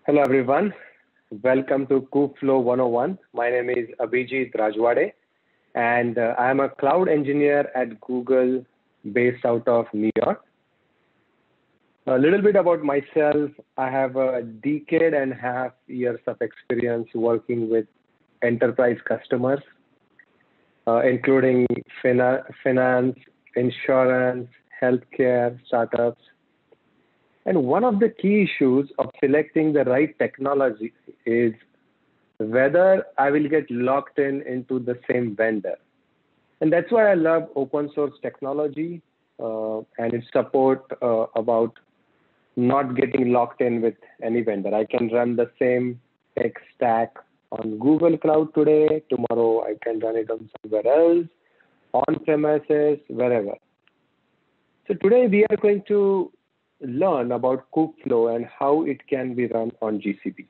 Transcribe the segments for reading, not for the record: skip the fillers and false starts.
Hello everyone. Welcome to Kubeflow 101. My name is Abhijit Rajwade and I am a cloud engineer at Google based out of New York. A little bit about myself. I have a decade and a half years of experience working with enterprise customers, including finance, insurance, healthcare, startups. And one of the key issues of selecting the right technology is whether I will get locked into the same vendor. And that's why I love open source technology and its support about not getting locked in with any vendor. I can run the same tech stack on Google Cloud today. Tomorrow I can run it on somewhere else, on premises, wherever. So today we are going to learn about Kubeflow and how it can be run on GCP.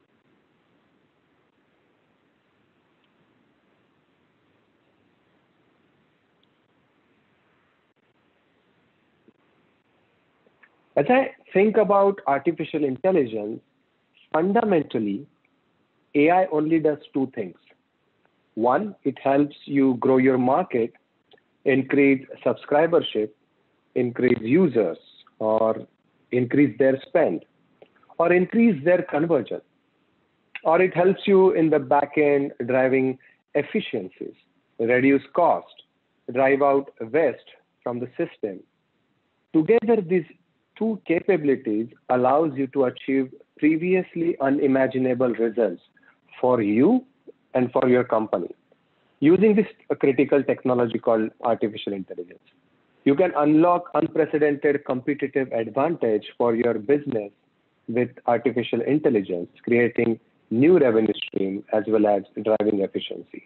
As I think about artificial intelligence, fundamentally, AI only does two things. One, it helps you grow your market, increase subscribership, increase users, or increase their spend, or increase their conversion. Or it helps you in the back end driving efficiencies, reduce cost, drive out waste from the system. Together, these two capabilities allows you to achieve previously unimaginable results for you and for your company using this critical technology called artificial intelligence. You can unlock unprecedented competitive advantage for your business with artificial intelligence, creating new revenue stream as well as driving efficiency.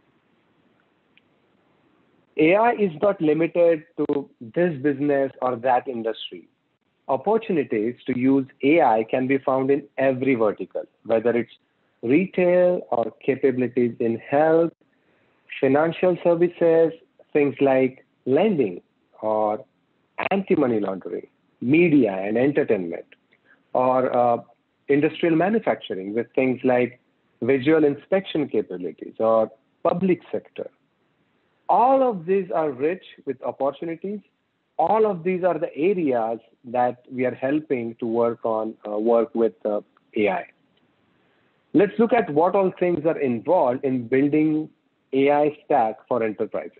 AI is not limited to this business or that industry. Opportunities to use AI can be found in every vertical, whether it's retail or capabilities in health, financial services, things like lending or anti-money laundering, media and entertainment, or industrial manufacturing with things like visual inspection capabilities or public sector. All of these are rich with opportunities. All of these are the areas that we are helping to work with AI. Let's look at what all things are involved in building AI stack for enterprises.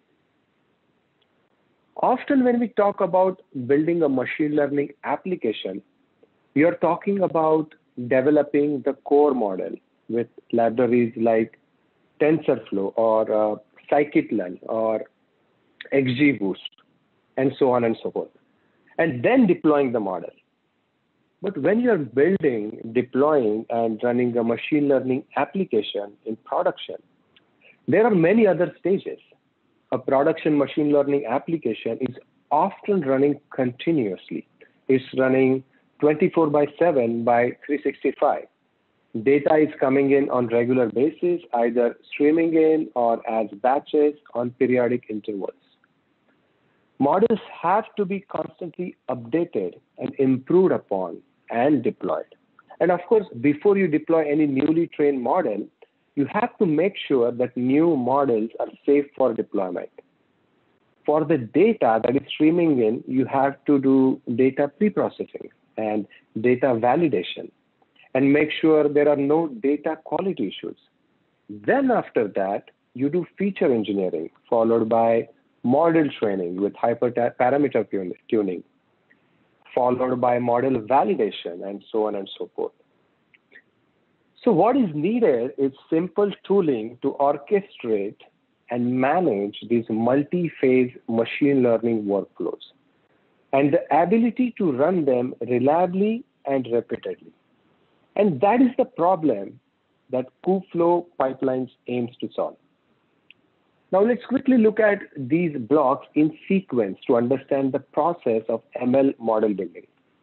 Often when we talk about building a machine learning application, we are talking about developing the core model with libraries like TensorFlow or Scikit-learn or XGBoost, and so on and so forth, and then deploying the model. But when you're building, deploying, and running a machine learning application in production, there are many other stages. A production machine learning application is often running continuously. It's running 24/7 by 365. Data is coming in on regular basis, either streaming in or as batches on periodic intervals. Models have to be constantly updated and improved upon and deployed. And of course, before you deploy any newly trained model, you have to make sure that new models are safe for deployment. For the data that is streaming in, you have to do data pre-processing and data validation and make sure there are no data quality issues. Then after that, you do feature engineering followed by model training with hyperparameter tuning, followed by model validation, and so on and so forth. So what is needed is simple tooling to orchestrate and manage these multi-phase machine learning workflows and the ability to run them reliably and repeatedly. And that is the problem that Kubeflow Pipelines aims to solve. Now let's quickly look at these blocks in sequence to understand the process of ML model building.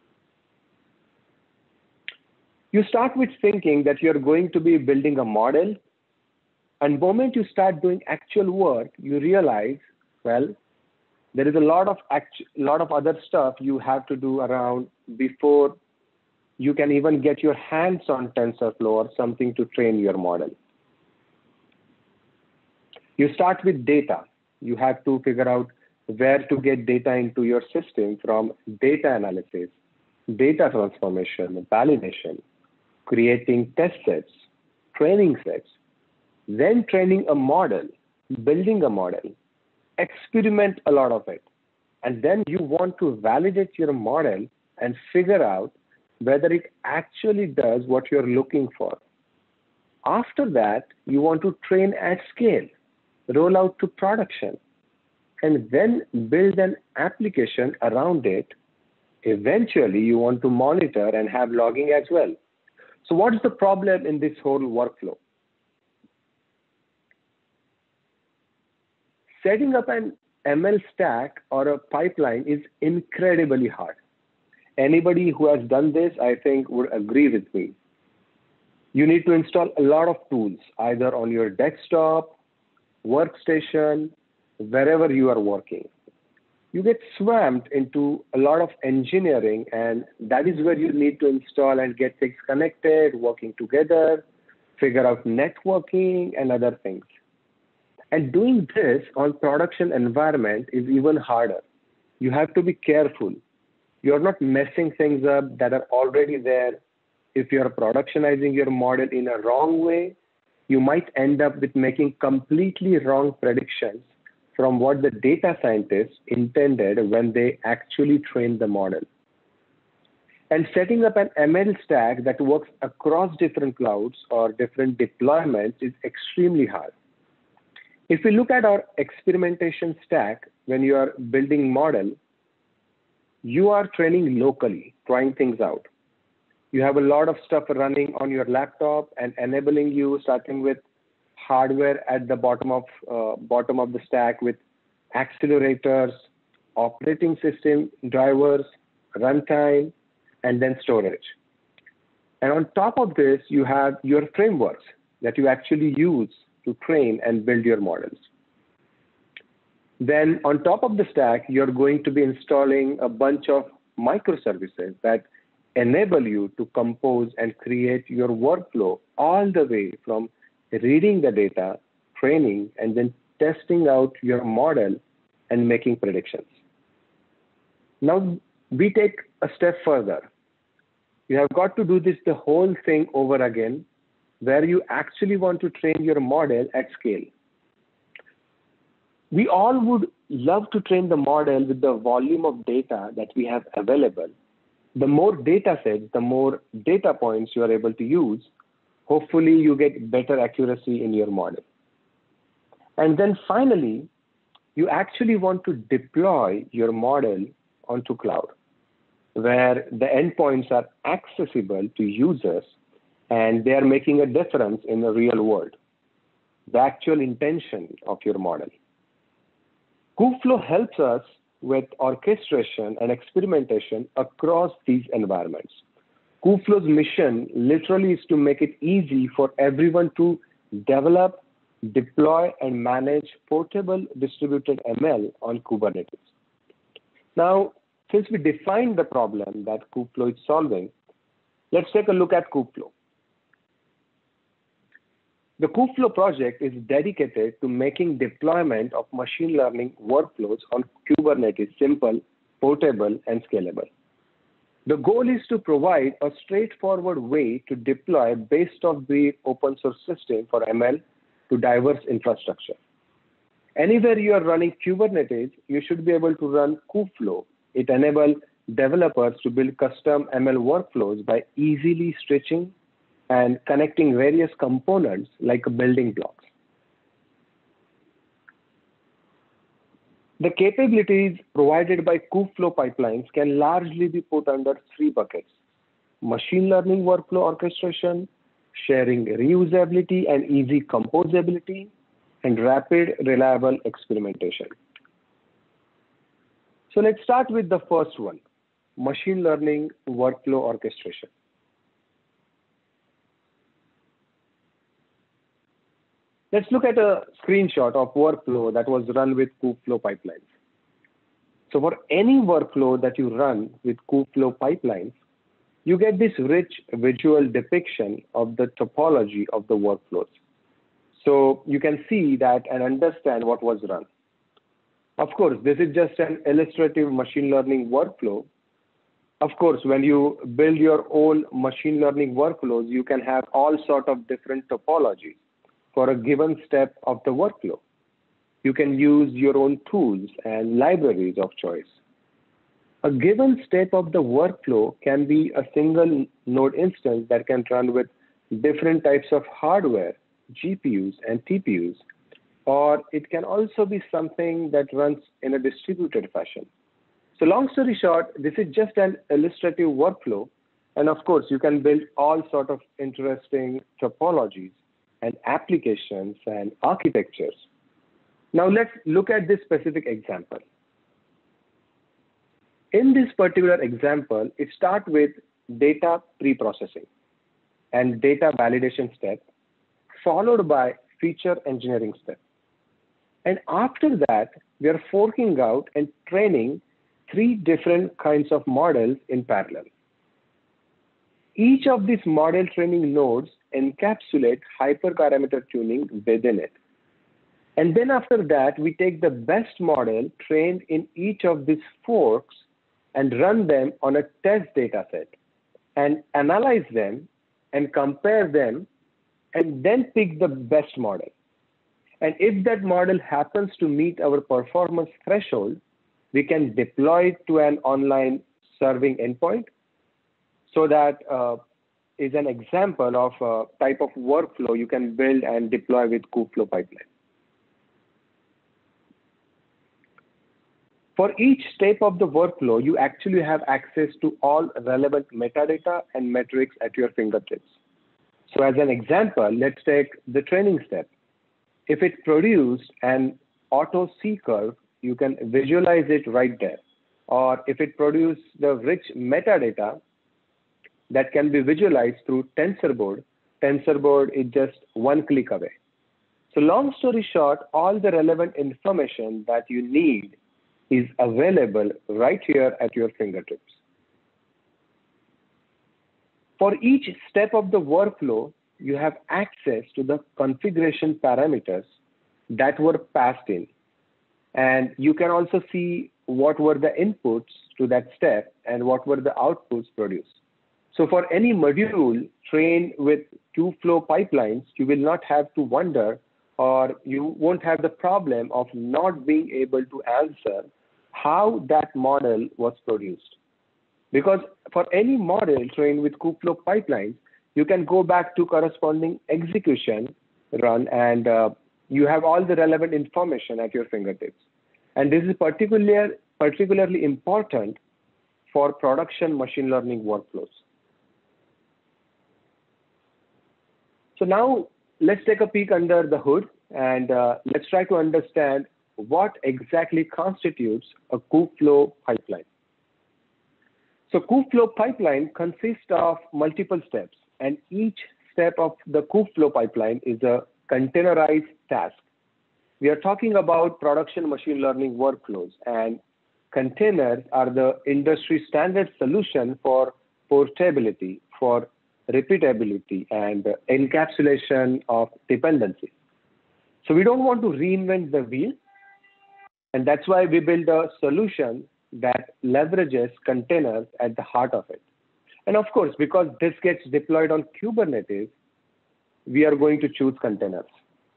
You start with thinking that you're going to be building a model, and the moment you start doing actual work, you realize, well, there is a lot of other stuff you have to do around before You can even get your hands on TensorFlow or something to train your model. You start with data. You have to figure out where to get data into your system, from data analysis, data transformation, validation, creating test sets, training sets, then training a model, building a model, experiment a lot of it. And then you want to validate your model and figure out whether it actually does what you're looking for. After that, you want to train at scale, roll out to production, and then build an application around it. Eventually, you want to monitor and have logging as well. So what's the problem in this whole workflow? Setting up an ML stack or a pipeline is incredibly hard. Anybody who has done this, I think, would agree with me. You need to install a lot of tools, either on your desktop, workstation, wherever you are working. You get swamped into a lot of engineering, and that is where you need to install and get things connected, working together, figure out networking and other things. And doing this on production environment is even harder. You have to be careful. You're not messing things up that are already there. If you're productionizing your model in a wrong way, you might end up with making completely wrong predictions from what the data scientists intended when they actually trained the model. And setting up an ML stack that works across different clouds or different deployments is extremely hard. If we look at our experimentation stack, when you are building model, you are training locally, trying things out. You have a lot of stuff running on your laptop and enabling you, starting with hardware at the bottom of the stack with accelerators, operating system drivers, runtime, and then storage. And on top of this, you have your frameworks that you actually use to train and build your models. Then on top of the stack, you're going to be installing a bunch of microservices that enable you to compose and create your workflow all the way from reading the data, training, and then testing out your model and making predictions. Now, we take a step further. You have got to do this the whole thing over again, where you actually want to train your model at scale. We all would love to train the model with the volume of data that we have available. The more data sets, the more data points you are able to use, hopefully you get better accuracy in your model. And then finally, you actually want to deploy your model onto cloud, where the endpoints are accessible to users and they are making a difference in the real world, the actual intention of your model. Kubeflow helps us with orchestration and experimentation across these environments. Kubeflow's mission literally is to make it easy for everyone to develop, deploy, and manage portable distributed ML on Kubernetes. Now, since we defined the problem that Kubeflow is solving, let's take a look at Kubeflow. The Kubeflow project is dedicated to making deployment of machine learning workflows on Kubernetes simple, portable, and scalable. The goal is to provide a straightforward way to deploy best-of-breed open source system for ML to diverse infrastructure. Anywhere you are running Kubernetes, you should be able to run Kubeflow. It enables developers to build custom ML workflows by easily stitching and connecting various components like building blocks. The capabilities provided by Kubeflow pipelines can largely be put under three buckets: machine learning workflow orchestration, sharing reusability and easy composability, and rapid, reliable experimentation. So let's start with the first one, machine learning workflow orchestration. Let's look at a screenshot of workflow that was run with Kubeflow pipelines. So for any workflow that you run with Kubeflow pipelines, you get this rich visual depiction of the topology of the workflows. So you can see that and understand what was run. Of course, this is just an illustrative machine learning workflow. Of course, when you build your own machine learning workflows, you can have all sort of different topologies for a given step of the workflow. You can use your own tools and libraries of choice. A given step of the workflow can be a single node instance that can run with different types of hardware, GPUs and TPUs, or it can also be something that runs in a distributed fashion. So long story short, this is just an illustrative workflow. And of course, you can build all sort of interesting topologies and applications and architectures. Now let's look at this specific example. In this particular example, it starts with data pre-processing and data validation step, followed by feature engineering step. And after that, we are forking out and training 3 different kinds of models in parallel. Each of these model training nodes encapsulate hyperparameter tuning within it. And then after that, we take the best model trained in each of these forks and run them on a test data set and analyze them and compare them and then pick the best model. And if that model happens to meet our performance threshold, we can deploy it to an online serving endpoint. So that is an example of a type of workflow you can build and deploy with Kubeflow pipeline. For each step of the workflow, you actually have access to all relevant metadata and metrics at your fingertips. So as an example, let's take the training step. If it produced an auto C-curve, you can visualize it right there. Or if it produced the rich metadata that can be visualized through TensorBoard, TensorBoard is just one click away. So long story short, all the relevant information that you need is available right here at your fingertips. For each step of the workflow, you have access to the configuration parameters that were passed in. And you can also see what were the inputs to that step and what were the outputs produced. So for any module trained with Kubeflow pipelines, you will not have to wonder, or you won't have the problem of not being able to answer how that model was produced. Because for any model trained with Kubeflow pipelines, you can go back to corresponding execution run and you have all the relevant information at your fingertips. And this is particularly important for production machine learning workflows. So now let's take a peek under the hood and let's try to understand what exactly constitutes a Kubeflow pipeline. So Kubeflow pipeline consists of multiple steps, and each step of the Kubeflow pipeline is a containerized task. We are talking about production machine learning workflows, and containers are the industry standard solution for portability, for repeatability, and encapsulation of dependencies. So we don't want to reinvent the wheel, and that's why we build a solution that leverages containers at the heart of it. And of course, because this gets deployed on Kubernetes, we are going to choose containers.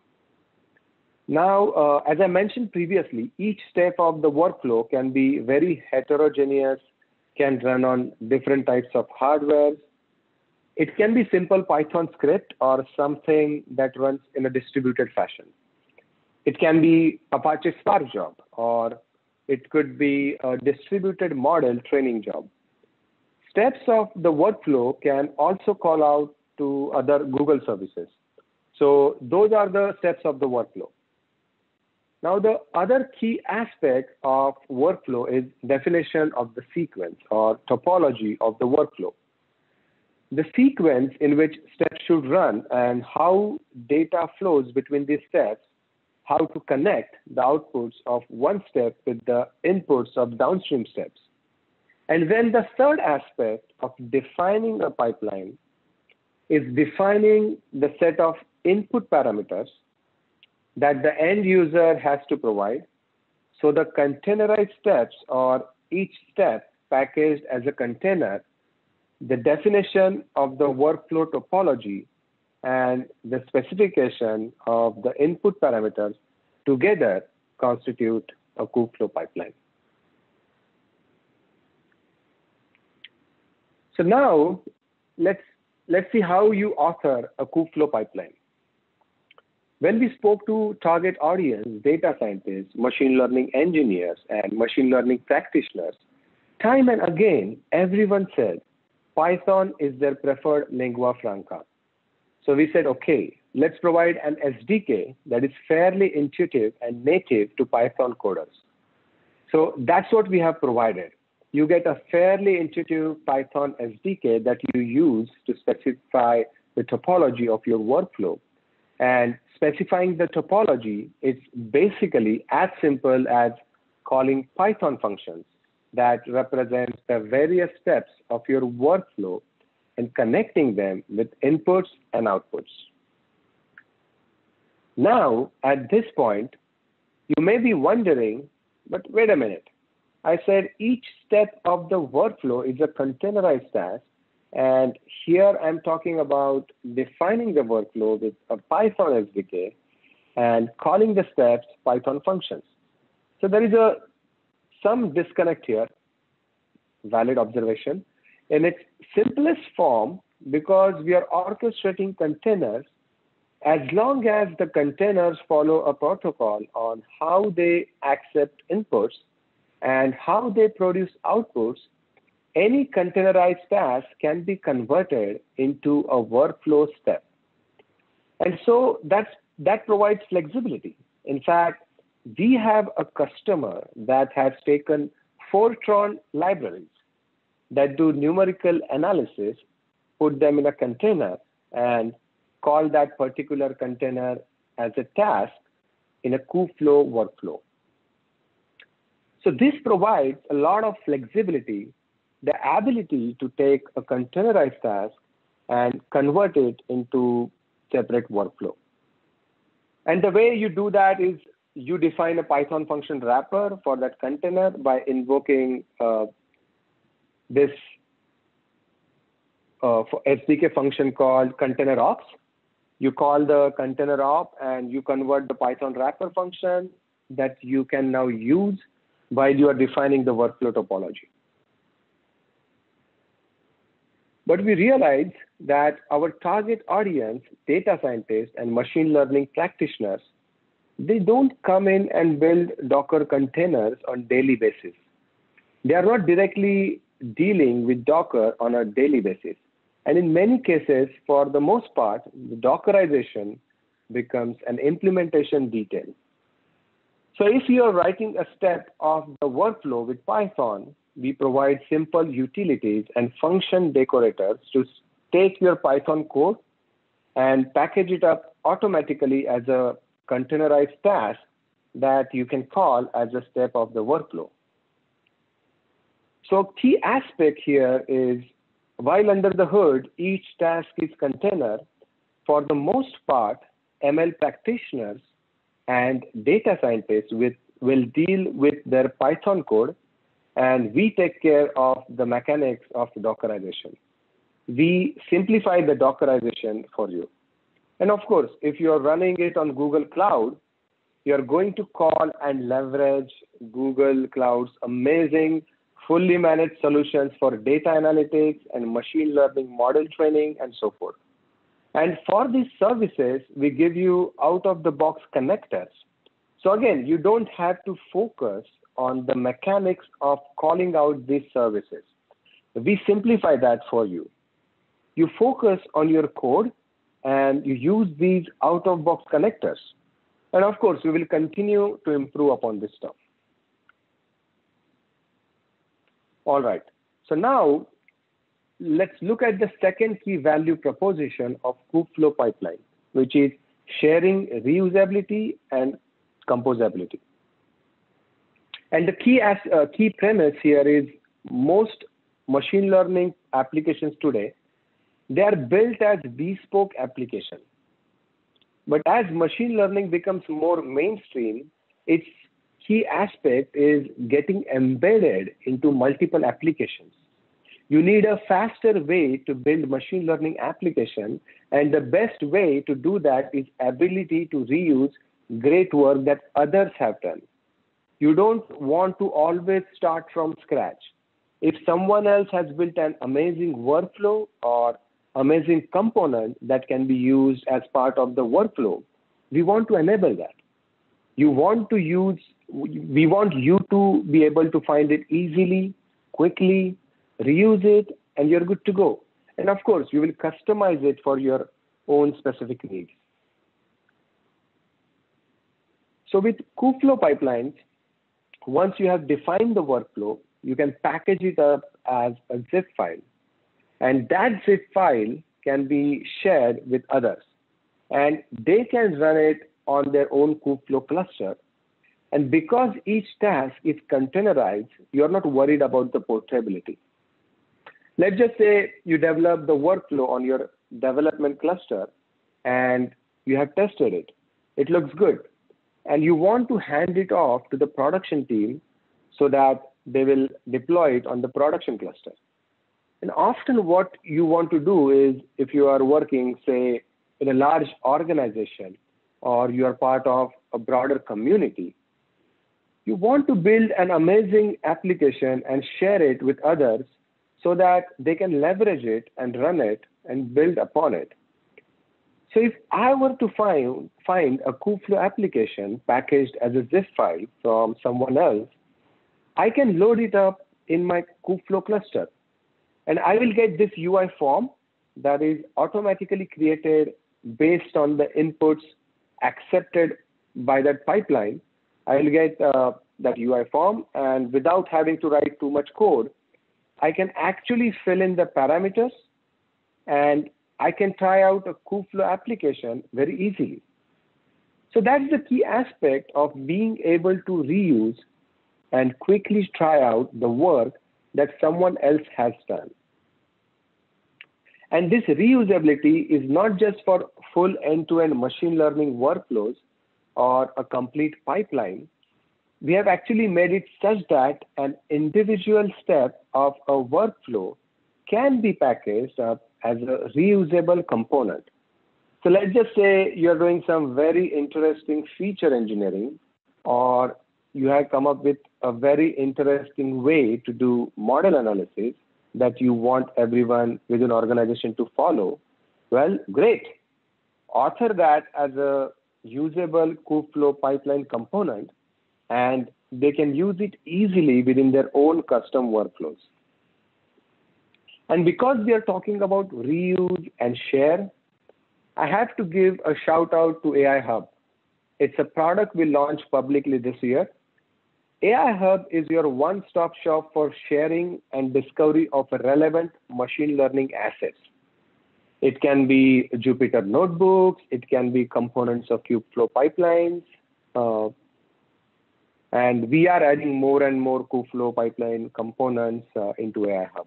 Now, as I mentioned previously, each step of the workflow can be very heterogeneous, can run on different types of hardware. It can be simple Python script or something that runs in a distributed fashion. It can be Apache Spark job, or it could be a distributed model training job. Steps of the workflow can also call out to other Google services. So those are the steps of the workflow. Now, the other key aspect of workflow is definition of the sequence or topology of the workflow. The sequence in which steps should run and how data flows between these steps, how to connect the outputs of one step with the inputs of downstream steps. And then the third aspect of defining a pipeline is defining the set of input parameters that the end user has to provide. So the containerized steps, or each step packaged as a container, the definition of the workflow topology, and the specification of the input parameters together constitute a Kubeflow pipeline. So now let's see how you author a Kubeflow pipeline. When we spoke to target audience, data scientists, machine learning engineers, and machine learning practitioners, time and again, everyone said Python is their preferred lingua franca. So we said, okay, let's provide an SDK that is fairly intuitive and native to Python coders. So that's what we have provided. You get a fairly intuitive Python SDK that you use to specify the topology of your workflow. And specifying the topology is basically as simple as calling Python functions that represent the various steps of your workflow and connecting them with inputs and outputs. Now, at this point, you may be wondering, but wait a minute. I said each step of the workflow is a containerized task, and here I'm talking about defining the workflow with a Python SDK and calling the steps Python functions. So there is some disconnect here, valid observation. In its simplest form, because we are orchestrating containers, as long as the containers follow a protocol on how they accept inputs and how they produce outputs, any containerized task can be converted into a workflow step. And so that provides flexibility. In fact, we have a customer that has taken Fortran libraries that do numerical analysis, put them in a container, and call that particular container as a task in a Kubeflow workflow. So this provides a lot of flexibility, the ability to take a containerized task and convert it into separate workflow. And the way you do that is you define a Python function wrapper for that container by invoking this SDK function called container ops. You call the container op and you convert the Python wrapper function that you can now use while you are defining the workflow topology. But we realized that our target audience, data scientists and machine learning practitioners, they don't come in and build Docker containers on a daily basis. They are not directly dealing with Docker on a daily basis. And in many cases, for the most part, the Dockerization becomes an implementation detail. So if you are writing a step of the workflow with Python, we provide simple utilities and function decorators to take your Python code and package it up automatically as a containerized task that you can call as a step of the workflow. So key aspect here is, while under the hood, each task is container, for the most part, ML practitioners and data scientists will deal with their Python code, and we take care of the mechanics of Dockerization. We simplify the Dockerization for you. And of course, if you're running it on Google Cloud, you're going to call and leverage Google Cloud's amazing fully managed solutions for data analytics and machine learning model training and so forth. And for these services, we give you out-of-the-box connectors. So again, you don't have to focus on the mechanics of calling out these services. We simplify that for you. You focus on your code and you use these out-of-box connectors. And of course, we will continue to improve upon this stuff. All right, so now let's look at the second key value proposition of Kubeflow pipeline, which is sharing reusability and composability. And the key premise here is most machine learning applications today, they are built as bespoke applications. But as machine learning becomes more mainstream, its key aspect is getting embedded into multiple applications. You need a faster way to build machine learning application, and the best way to do that is ability to reuse great work that others have done. You don't want to always start from scratch. If someone else has built an amazing workflow or amazing component that can be used as part of the workflow, we want to enable that. We want you to be able to find it easily, quickly, reuse it, and you're good to go. And of course, you will customize it for your own specific needs. So with Kubeflow pipelines, once you have defined the workflow, you can package it up as a zip file. And that zip file can be shared with others. And they can run it on their own Kubeflow cluster. And because each task is containerized, you're not worried about the portability. Let's just say you develop the workflow on your development cluster and you have tested it. It looks good. And you want to hand it off to the production team so that they will deploy it on the production cluster. And often what you want to do is, if you are working, say, in a large organization, or you are part of a broader community, you want to build an amazing application and share it with others so that they can leverage it and run it and build upon it. So if I were to find a Kubeflow application packaged as a zip file from someone else, I can load it up in my Kubeflow cluster. And I will get this UI form that is automatically created based on the inputs accepted by that pipeline. I will get that UI form, and without having to write too much code, I can actually fill in the parameters, and I can try out a Kubeflow application very easily. So that's the key aspect of being able to reuse and quickly try out the work that someone else has done. And this reusability is not just for full end-to-end machine learning workflows or a complete pipeline. We have actually made it such that an individual step of a workflow can be packaged up as a reusable component. So let's just say you're doing some very interesting feature engineering, or you have come up with a very interesting way to do model analysis that you want everyone within an organization to follow. Well, great. Author that as a usable Kubeflow pipeline component, and they can use it easily within their own custom workflows. And because we are talking about reuse and share, I have to give a shout out to AI Hub. It's a product we launched publicly this year. AI Hub is your one-stop shop for sharing and discovery of relevant machine learning assets. It can be Jupyter notebooks, it can be components of Kubeflow pipelines, and we are adding more and more Kubeflow pipeline components into AI Hub.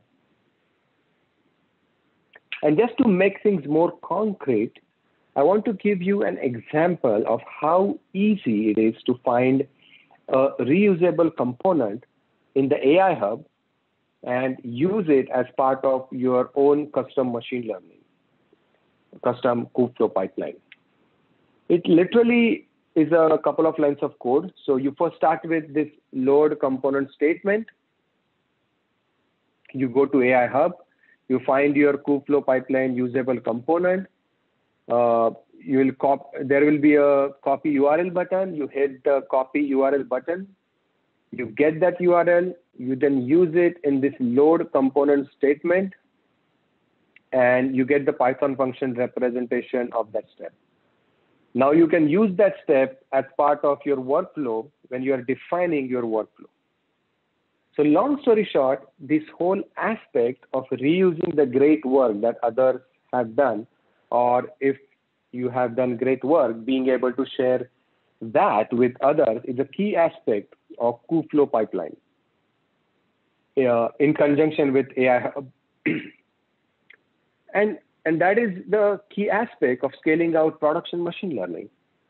And just to make things more concrete, I want to give you an example of how easy it is to find a reusable component in the AI Hub and use it as part of your own custom machine learning, custom Kubeflow pipeline. It literally is a couple of lines of code. So you first start with this load component statement. You go to AI Hub, you find your Kubeflow pipeline usable component. There will be a copy URL button. You hit the copy URL button. You get that URL. You then use it in this load component statement, and you get the Python function representation of that step. Now you can use that step as part of your workflow when you are defining your workflow. So long story short, this whole aspect of reusing the great work that others have done, or if you have done great work, being able to share that with others is a key aspect of Kubeflow pipeline. in conjunction with AI Hub. And that is the key aspect of scaling out production machine learning.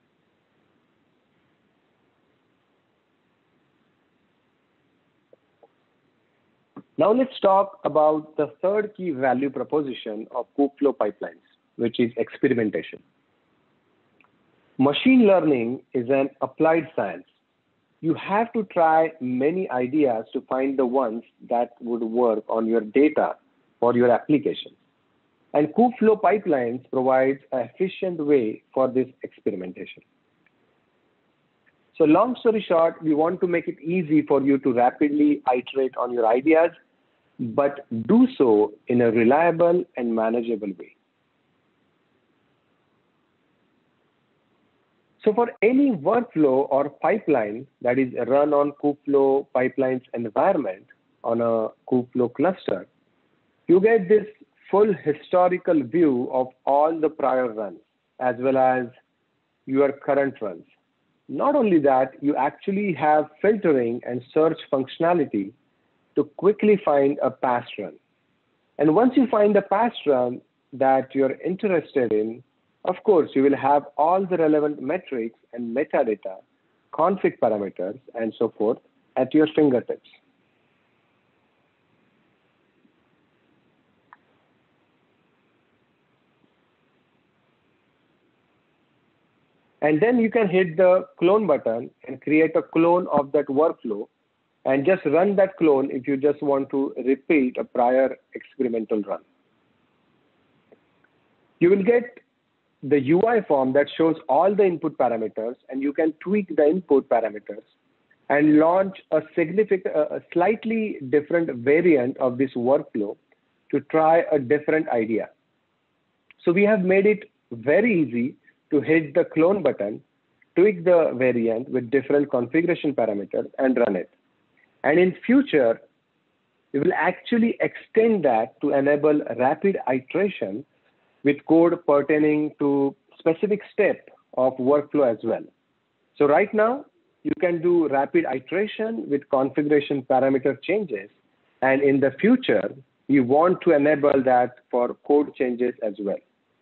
Now let's talk about the third key value proposition of Kubeflow pipelines, which is experimentation. Machine learning is an applied science. You have to try many ideas to find the ones that would work on your data for your application. And Kubeflow pipelines provides an efficient way for this experimentation. So long story short, we want to make it easy for you to rapidly iterate on your ideas, but do so in a reliable and manageable way. So for any workflow or pipeline that is run on Kubeflow pipelines environment on a Kubeflow cluster, you get this full historical view of all the prior runs as well as your current runs. Not only that, you actually have filtering and search functionality to quickly find a past run. And once you find the past run that you're interested in, of course, you will have all the relevant metrics and metadata, config parameters, and so forth at your fingertips. And then you can hit the clone button and create a clone of that workflow and just run that clone if you just want to repeat a prior experimental run. You will get the UI form that shows all the input parameters, and you can tweak the input parameters and launch a slightly different variant of this workflow to try a different idea. So we have made it very easy to hit the clone button, tweak the variant with different configuration parameters, and run it. And in future, we will actually extend that to enable rapid iteration with code pertaining to specific step of workflow as well. So right now, you can do rapid iteration with configuration parameter changes. And in the future, we want to enable that for code changes as well.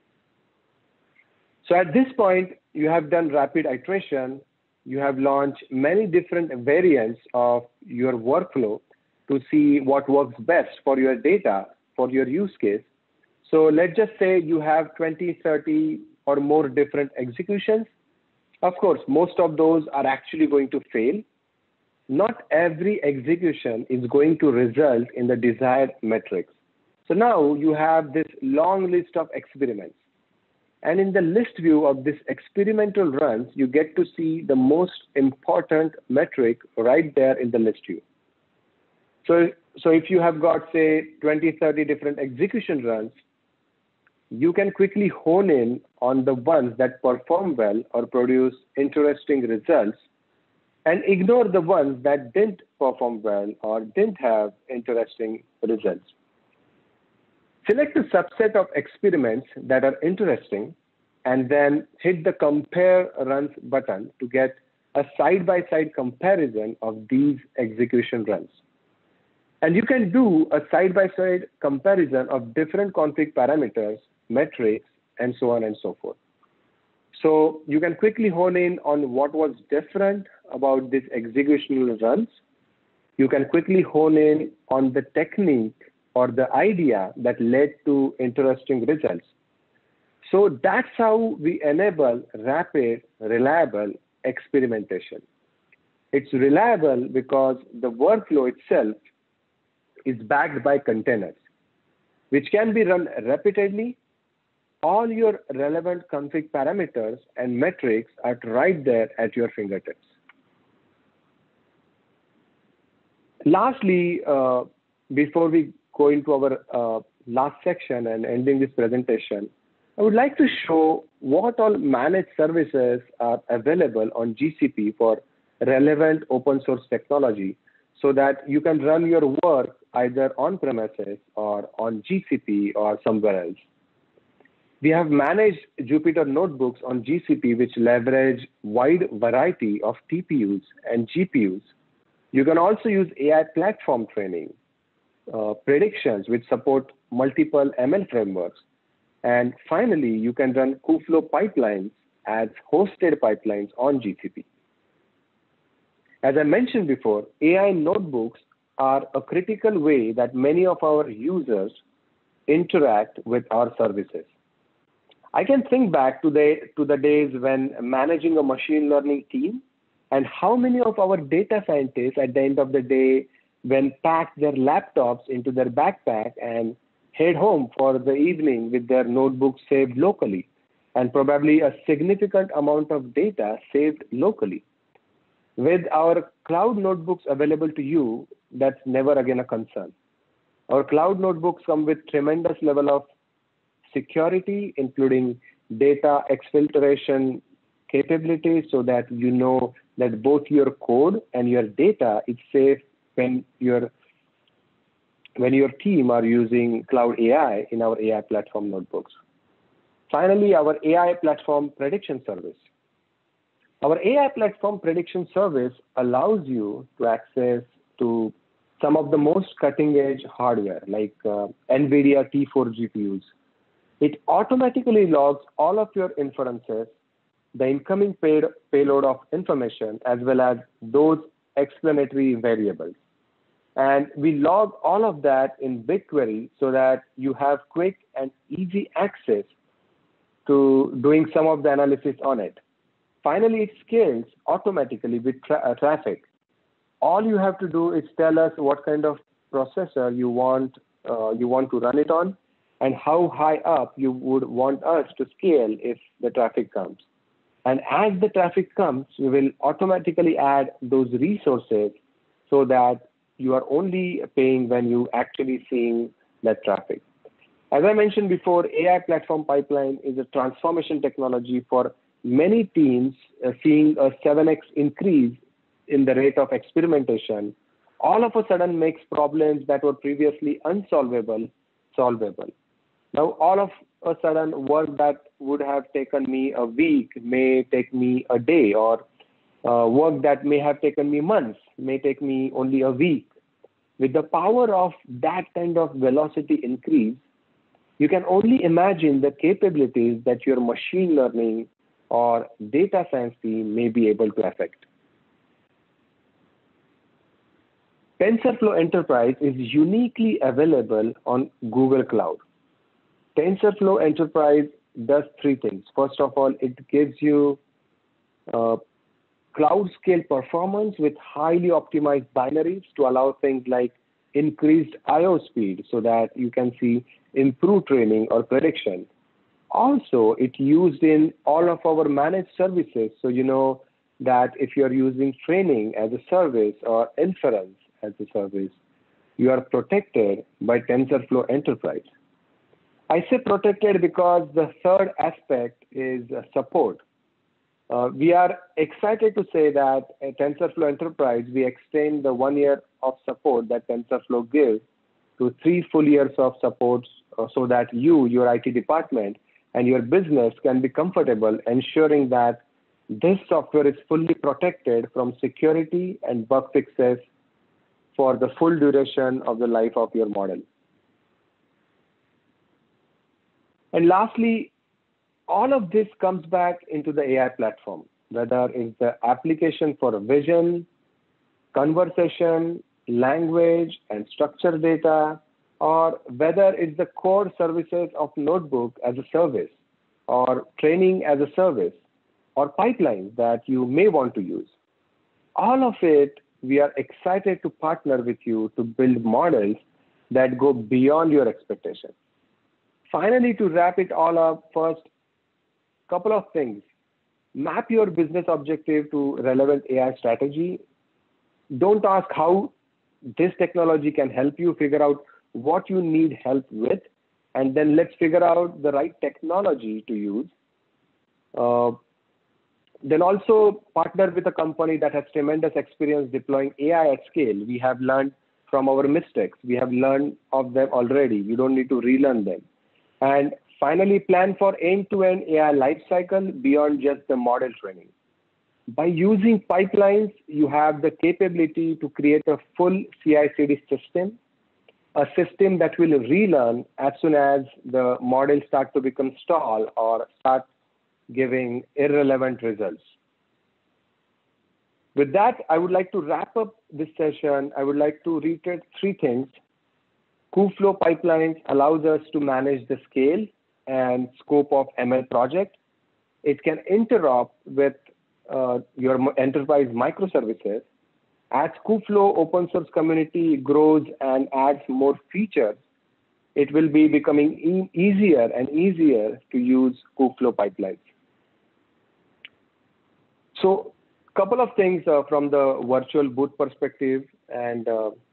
So at this point, you have done rapid iteration. You have launched many different variants of your workflow to see what works best for your data, for your use case. So let's just say you have 20, 30 or more different executions. Of course, most of those are actually going to fail. Not every execution is going to result in the desired metrics. So now you have this long list of experiments. And in the list view of this experimental runs, you get to see the most important metric right there in the list view. So if you have got, say, 20, 30 different execution runs, you can quickly hone in on the ones that perform well or produce interesting results and ignore the ones that didn't perform well or didn't have interesting results. Select a subset of experiments that are interesting and then hit the compare runs button to get a side-by-side comparison of these execution runs. And you can do a side-by-side comparison of different config parameters, metrics, and so on and so forth. So you can quickly hone in on what was different about these executional runs. You can quickly hone in on the technique or the idea that led to interesting results. So that's how we enable rapid, reliable experimentation. It's reliable because the workflow itself is backed by containers, which can be run repeatedly. All your relevant config parameters and metrics are right there at your fingertips. Lastly, before we go into our last section and ending this presentation, I would like to show what all managed services are available on GCP for relevant open source technology so that you can run your work either on premises or on GCP or somewhere else. We have managed Jupyter notebooks on GCP, which leverage wide variety of TPUs and GPUs. You can also use AI platform training, predictions which support multiple ML frameworks. And finally, you can run Kubeflow pipelines as hosted pipelines on GCP. As I mentioned before, AI notebooks are a critical way that many of our users interact with our services. I can think back to the days when managing a machine learning team and how many of our data scientists at the end of the day when packed their laptops into their backpack and head home for the evening with their notebooks saved locally and probably a significant amount of data saved locally. With our cloud notebooks available to you, that's never again a concern. Our cloud notebooks come with tremendous level of security, including data exfiltration capabilities so that you know that both your code and your data is safe when your team are using cloud AI in our AI platform notebooks. Finally, our AI platform prediction service. Our AI platform prediction service allows you to access to some of the most cutting edge hardware like NVIDIA T4 GPUs. It automatically logs all of your inferences, the incoming payload of information, as well as those explanatory variables. And we log all of that in BigQuery so that you have quick and easy access to doing some of the analysis on it. Finally, it scales automatically with traffic. All you have to do is tell us what kind of processor you want to run it on and how high up you would want us to scale if the traffic comes. And as the traffic comes, we will automatically add those resources so that you are only paying when you actually seeing that traffic. As I mentioned before, AI platform pipeline is a transformation technology for many teams seeing a 7x increase in the rate of experimentation. All of a sudden makes problems that were previously unsolvable, solvable. Now, all of a sudden, work that would have taken me a week may take me a day, or work that may have taken me months may take me only a week. With the power of that kind of velocity increase, you can only imagine the capabilities that your machine learning or data science team may be able to affect. TensorFlow Enterprise is uniquely available on Google Cloud. TensorFlow Enterprise does three things. First of all, it gives you cloud scale performance with highly optimized binaries to allow things like increased I/O speed so that you can see improved training or prediction. Also, it used in all of our managed services. So you know that if you're using training as a service or inference as a service, you are protected by TensorFlow Enterprise. I say protected because the third aspect is support. We are excited to say that at TensorFlow Enterprise, we extend the 1 year of support that TensorFlow gives to 3 full years of support so that you, your IT department, and your business can be comfortable ensuring that this software is fully protected from security and bug fixes for the full duration of the life of your model. And lastly, all of this comes back into the AI platform, whether it's the application for vision, conversation, language, and structured data, or whether it's the core services of Notebook as a service, or training as a service, or pipelines that you may want to use. All of it, we are excited to partner with you to build models that go beyond your expectations. Finally, to wrap it all up, first, couple of things. Map your business objective to relevant AI strategy. Don't ask how this technology can help you. Figure out what you need help with, and then let's figure out the right technology to use. Then also partner with a company that has tremendous experience deploying AI at scale. We have learned from our mistakes. We have learned of them already. You don't need to relearn them. And finally, plan for end-to-end AI lifecycle beyond just the model training. By using pipelines, you have the capability to create a full CI/CD system a system that will relearn as soon as the model start to become stall or start giving irrelevant results. With that, I would like to wrap up this session. I would like to reiterate three things. Kubeflow Pipelines allows us to manage the scale and scope of ML project. It can interop with your enterprise microservices. As Kubeflow open source community grows and adds more features, it will be becoming easier and easier to use Kubeflow pipelines. So couple of things from the virtual booth perspective and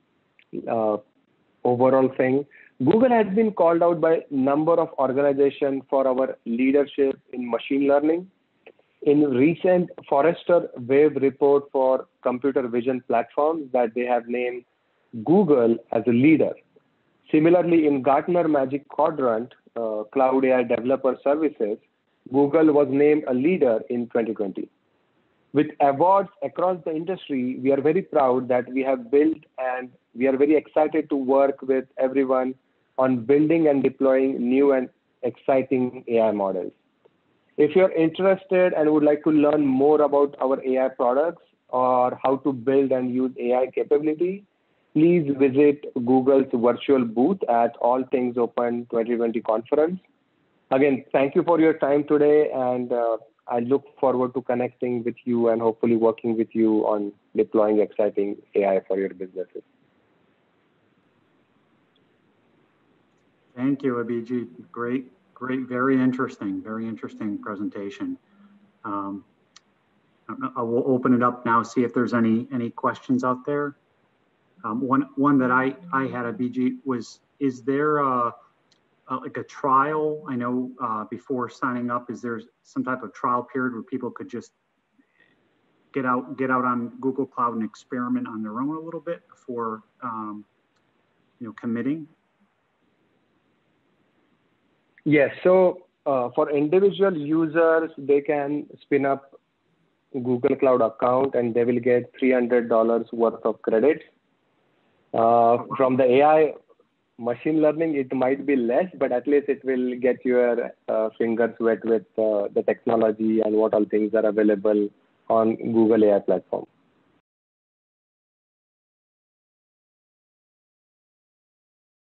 overall thing. Google has been called out by a number of organizations for our leadership in machine learning. In recent Forrester Wave report for computer vision platforms that they have named Google as a leader. Similarly, in Gartner Magic Quadrant, Cloud AI Developer Services, Google was named a leader in 2020. With awards across the industry, we are very proud that we have built, and we are very excited to work with everyone on building and deploying new and exciting AI models. If you're interested and would like to learn more about our AI products or how to build and use AI capability, please visit Google's virtual booth at All Things Open 2020 conference. Again, thank you for your time today, and I look forward to connecting with you and hopefully working with you on deploying exciting AI for your businesses. Thank you, Abhijit. Great, very interesting presentation. I will open it up now, see if there's any questions out there. One that I had, Abhijit, was, is there like a trial? I know before signing up, is there some type of trial period where people could just get out on Google Cloud and experiment on their own a little bit before committing? Yes, so for individual users, they can spin up Google Cloud account and they will get $300 worth of credits. From the AI machine learning, it might be less, but at least it will get your fingers wet with the technology and what all things are available on Google AI platform.